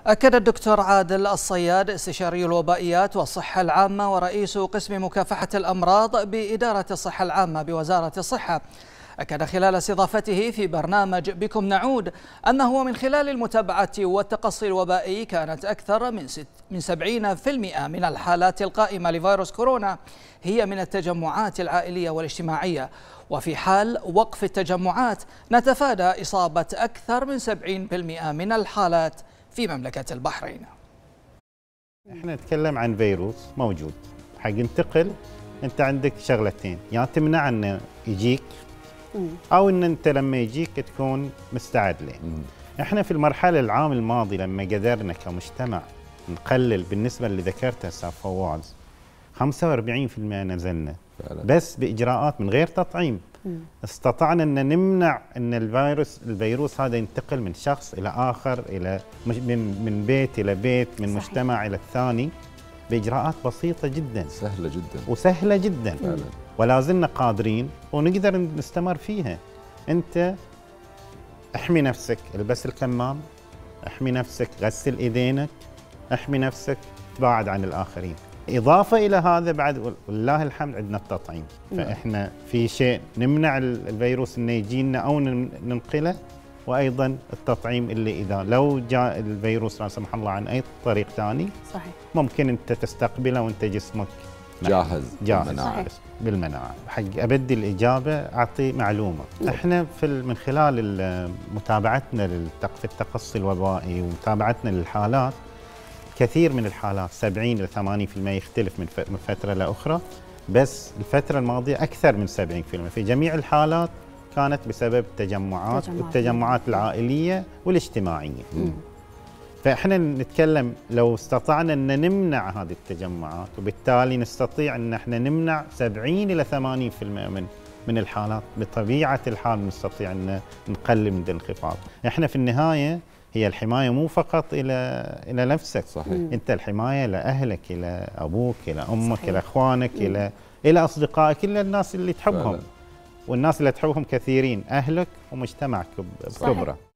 أكد الدكتور عادل الصياد استشاري الوبائيات والصحة العامة ورئيس قسم مكافحة الأمراض بإدارة الصحة العامة بوزارة الصحة، أكد خلال استضافته في برنامج بكم نعود أنه من خلال المتابعة والتقصي الوبائي كانت أكثر من 70% من الحالات القائمة لفيروس كورونا هي من التجمعات العائلية والاجتماعية، وفي حال وقف التجمعات نتفادى إصابة أكثر من 70% من الحالات في مملكة البحرين. احنا نتكلم عن فيروس موجود، حق ينتقل انت عندك شغلتين، يا تمنع انه يجيك او ان انت لما يجيك تكون مستعد له. احنا في المرحله العام الماضي لما قدرنا كمجتمع نقلل بالنسبه اللي ذكرتها استاذ فواز 45% نزلنا فعلا. بس باجراءات من غير تطعيم استطعنا ان نمنع ان الفيروس هذا ينتقل من شخص الى اخر، الى من بيت الى بيت، من صحيح. مجتمع الى الثاني باجراءات بسيطه جدا وسهله جدا فعلا. ولا زلنا قادرين ونقدر نستمر فيها. انت احمي نفسك، البس الكمام، احمي نفسك، غسل ايدينك، احمي نفسك، تباعد عن الاخرين. إضافة إلى هذا بعد ولله الحمد عندنا التطعيم، فإحنا في شيء نمنع الفيروس إنه يجينا أو ننقله، وأيضا التطعيم اللي إذا لو جاء الفيروس لا سمح الله عن أي طريق ثاني صحيح. ممكن أنت تستقبله وأنت جسمك جاهز بالمناعة. حق أبدي الإجابة أعطي معلومة. إحنا من خلال متابعتنا في التقصي الوبائي ومتابعتنا للحالات، كثير من الحالات 70 إلى 80% يختلف من فترة لأخرى، بس الفترة الماضية أكثر من 70% في جميع الحالات كانت بسبب التجمعات والتجمعات العائلية والاجتماعية. فإحنا نتكلم لو استطعنا أن نمنع هذه التجمعات، وبالتالي نستطيع أن احنا نمنع 70 إلى 80% من الحالات، بطبيعة الحال نستطيع أن نقلل من الانخفاض. احنا في النهاية هي الحماية مو فقط إلى نفسك، صحيح. أنت الحماية لأهلك، إلى أبوك، إلى أمك، صحيح. إلى أخوانك، إلى أصدقائك، إلى الناس اللي تحبهم. والناس اللي تحبهم كثيرين، أهلك ومجتمعك بكبره.